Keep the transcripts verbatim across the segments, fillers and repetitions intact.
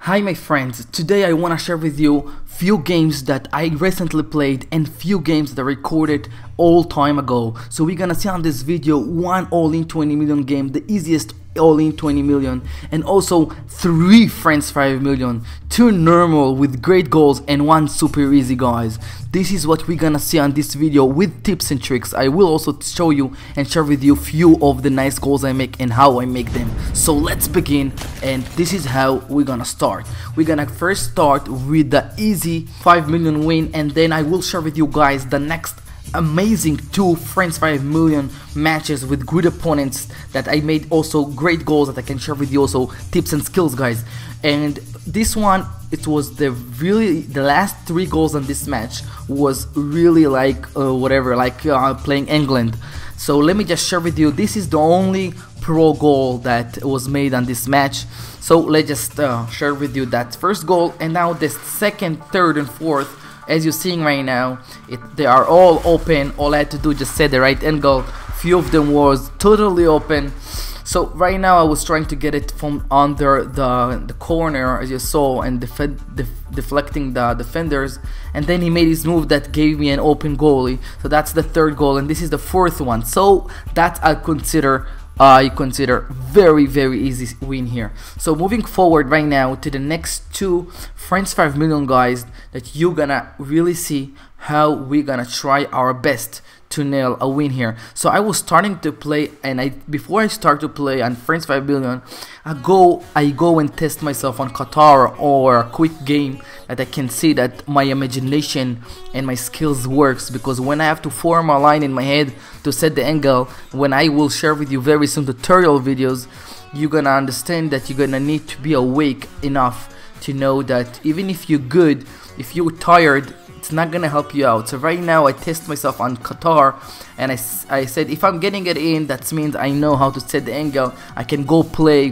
Hi my friends, today I want to share with you few games that I recently played and few games that I recorded all time ago. So we're gonna see on this video one all-in twenty million game, the easiest all-in twenty million, and also three friends five million, two normal with great goals and one super easy, guys. This is what we're gonna see on this video with tips and tricks. I will also show you and share with you few of the nice goals I make and how I make them. So let's begin, and this is how we're gonna start. We're gonna first start with the easy five million win, and then I will share with you guys the next amazing two friends five million matches with good opponents that I made, also great goals that I can share with you, also tips and skills, guys. And this one, it was the really the last three goals on this match was really like uh, whatever, like uh, playing England. So let me just share with you, this is the only pro goal that was made on this match. So let's just uh, share with you that first goal, and now the second, third and fourth. As you're seeing right now, it, they are all open. All I had to do just set the right angle. Few of them was totally open. So right now I was trying to get it from under the the corner, as you saw, and def def deflecting the defenders. And then he made his move that gave me an open goalie. So that's the third goal, and this is the fourth one. So that I consider I consider very very easy win here. So moving forward right now to the next two friends five million, guys, that you gonna really see how we gonna try our best to nail a win here. So I was starting to play, and I before I start to play on friends five million, I go I go and test myself on Qatar or a quick game that I can see that my imagination and my skills works, because when I have to form a line in my head to set the angle, when I will share with you very soon tutorial videos, you're gonna understand that you're gonna need to be awake enough to know that even if you're good, if you're tired, it's not gonna help you out. So right now I test myself on Qatar, and I, I said if I'm getting it in, that means I know how to set the angle. I can go play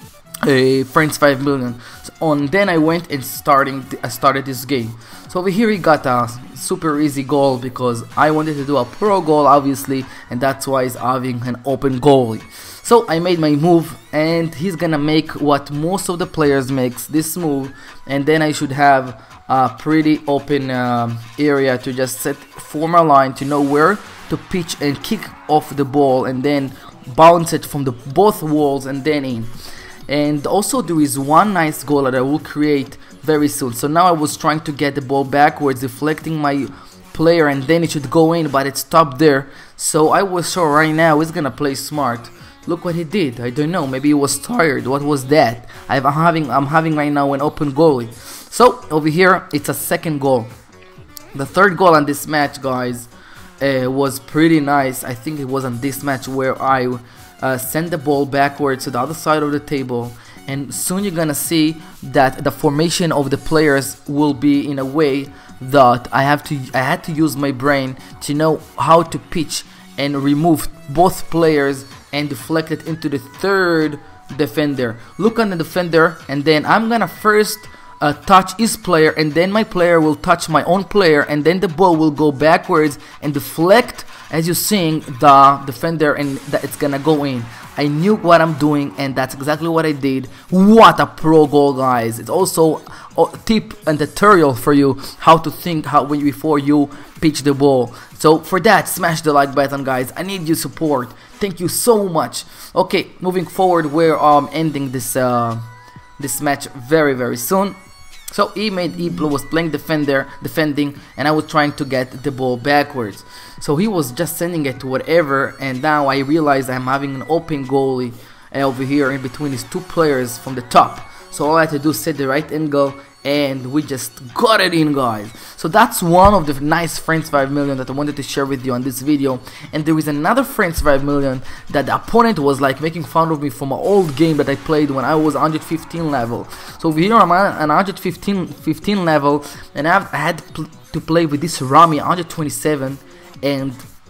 a friends five million. So, and then I went and starting I started this game. So over here he got a super easy goal because I wanted to do a pro goal, obviously, and that's why he's having an open goalie. So I made my move, and he's gonna make what most of the players makes, this move, and then I should have a pretty open um, area to just set form a line to know where to pitch and kick off the ball, and then bounce it from the both walls and then in. And also there is one nice goal that I will create very soon. So now I was trying to get the ball backwards, deflecting my player, and then it should go in, but it stopped there. So I was sure right now he's gonna play smart. Look what he did. I don't know, maybe he was tired. What was that? I'm having I'm having right now an open goalie. So over here it's a second goal. The third goal on this match, guys, uh, was pretty nice. I think it was on this match where I uh, sent the ball backwards to the other side of the table, and soon you're gonna see that the formation of the players will be in a way that I have to I had to use my brain to know how to pitch and remove both players and deflect it into the third defender. Look on the defender, and then I'm gonna first uh, touch his player, and then my player will touch my own player, and then the ball will go backwards and deflect, as you're seeing, the defender, and that it's gonna go in. I knew what I'm doing, and that's exactly what I did. What a pro goal, guys. It's also a tip and tutorial for you how to think how when before you pitch the ball. So for that, smash the like button, guys. I need your support. Thank you so much. Okay, moving forward, we're um ending this uh this match very very soon. So he made he was playing defender defending, and I was trying to get the ball backwards. So he was just sending it to whatever, and now I realized I'm having an open goalie over here in between these two players from the top. So all I had to do is set the right angle, and we just got it in, guys. So that's one of the nice friends five million that I wanted to share with you on this video. And there is another friends five million that the opponent was like making fun of me from an old game that I played when I was one hundred fifteen level. So over here I'm on an one hundred fifteen level, and I've, I had to play with this Rami one hundred twenty-seven, and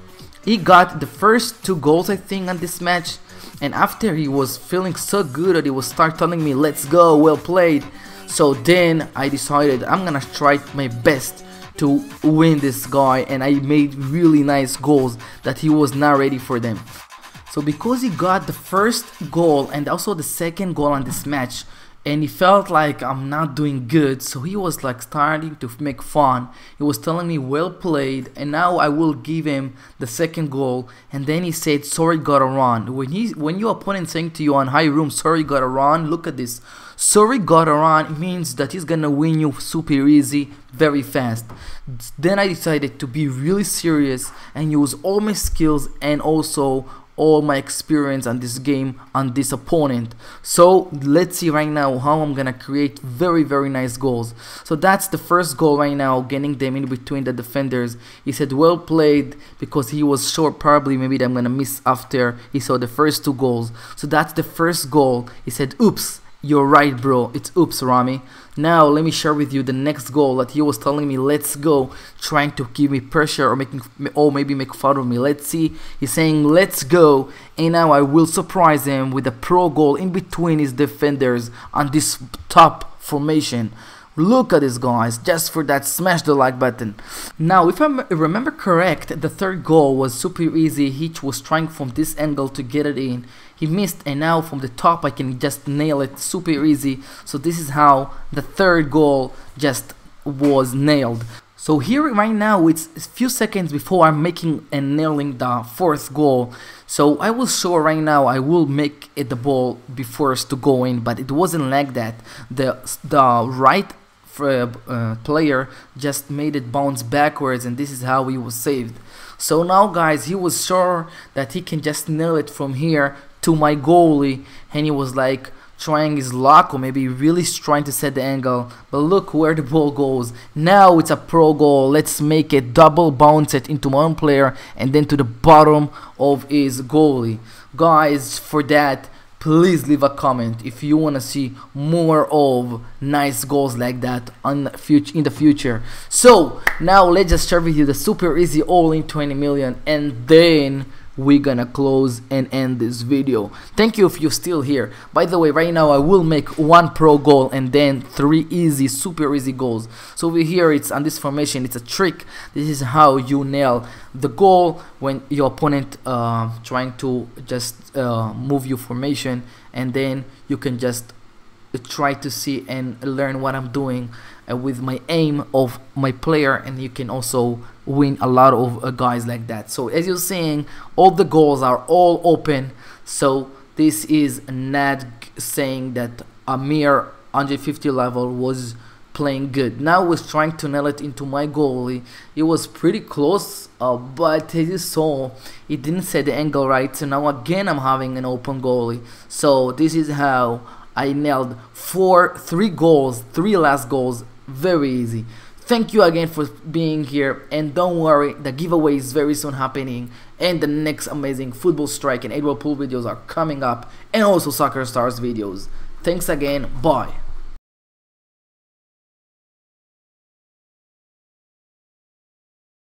he got the first two goals, I think, on this match. And after he was feeling so good that he was start telling me, let's go, well played. So then I decided I'm gonna try my best to win this guy, and I made really nice goals that he was not ready for them. So because he got the first goal and also the second goal on this match, and he felt like I'm not doing good, so he was like starting to make fun. He was telling me well played, and now I will give him the second goal. And then he said sorry gotta run. When he when your opponent saying to you on high room sorry gotta run, look at this. Sorry gotta run means that he's gonna win you super easy very fast. Then I decided to be really serious and use all my skills and also all my experience on this game on this opponent. So let's see right now how I'm gonna create very very nice goals. So that's the first goal right now, getting them in between the defenders. He said well played because he was short, probably maybe I'm gonna miss after he saw the first two goals. So that's the first goal. He said oops. You're right, bro. It's oops, Rami. Now let me share with you the next goal that he was telling me let's go, trying to give me pressure or making or maybe make fun of me. Let's see. He's saying let's go, and now I will surprise him with a pro goal in between his defenders on this top formation. Look at this, guys. Just for that, smash the like button. Now if I remember correct, the third goal was super easy. He was trying from this angle to get it in. He missed, and now from the top I can just nail it super easy. So this is how the third goal just was nailed. So here right now it's a few seconds before I'm making and nailing the fourth goal. So I will show right now I will make it the ball before it's to go in, but it wasn't like that. The the right uh, player just made it bounce backwards, and this is how he was saved. So now guys, he was sure that he can just nail it from here to my goalie, and he was like trying his luck, or maybe really trying to set the angle. But look where the ball goes. Now it's a pro goal. Let's make it double bounce it into my own player and then to the bottom of his goalie. Guys, for that, please leave a comment if you want to see more of nice goals like that on the future, in the future. So now let's just share with you the super easy all in twenty million, and then we're gonna close and end this video. Thank you if you're still here. By the way, right now I will make one pro goal and then three easy, super easy goals. So over here it's on this formation, it's a trick. This is how you nail the goal when your opponent uh, trying to just uh, move your formation, and then you can just try to see and learn what I'm doing uh, with my aim of my player, and you can also win a lot of uh, guys like that. So as you're seeing, all the goals are all open. So this is not saying that a mere one hundred fifty level was playing good. Now I was trying to nail it into my goalie. It was pretty close, uh, but as you saw, it didn't set the angle right. So now again I'm having an open goalie. So this is how I nailed four, three goals, three last goals, very easy. Thank you again for being here, and don't worry, the giveaway is very soon happening, and the next amazing Football Strike and eight ball pool videos are coming up, and also Soccer Stars videos. Thanks again, bye.